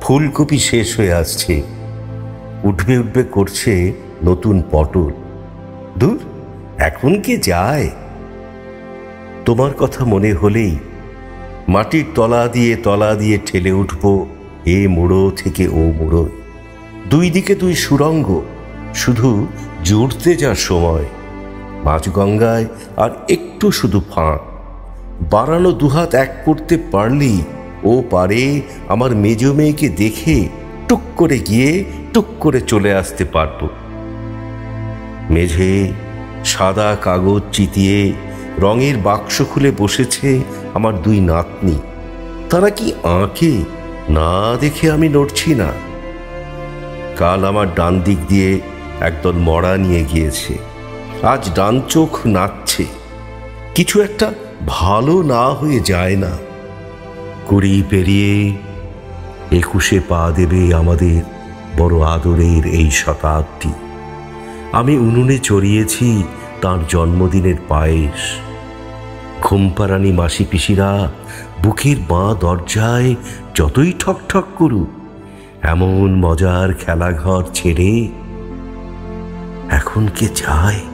ফুলকপি শেষ হয়ে আসছে, উঠবে উঠবে করছে নতুন পটল। দূর, এখন কে যায়? তোমার কথা মনে হলেই মাটির তলা দিয়ে ঠেলে উঠব এ মুড়ো থেকে ও মুড়ো। দুই দিকে দুই সুরঙ্গ, শুধু জুড়তে যার সময়। মাঝগঙ্গায় আর একটু শুধু ফাঁক, বাড়ানো দুহাত এক করতে পারলেই ও পারে আমার মেজ মেয়েকে দেখে টুক করে গিয়ে টুক করে চলে আসতে পারব। মেঝে সাদা কাগজ চিতিয়ে রঙের বাক্স খুলে বসেছে আমার দুই নাতনি। তারা কি আঁকে না দেখে আমি নড়ছি না। কাল আমার ডান দিক দিয়ে একদল মড়া নিয়ে গিয়েছে, আজ ডান চোখ নাচছে। কিছু একটা ভালো না হয়ে যায় না। 20 পেরিয়ে 21-এ পা দেবে আমাদের বড় আদরের এই শতাব্দী। আমি উনুনে চড়িয়েছি তার জন্মদিনের পায়েস। ঘুমপাড়ানি মাসি পিসিরা বুকের বাঁ দরজায় যতই ঠক ঠক করুক, এমন মজার খেলাঘর ছেড়ে এখন কে যায়?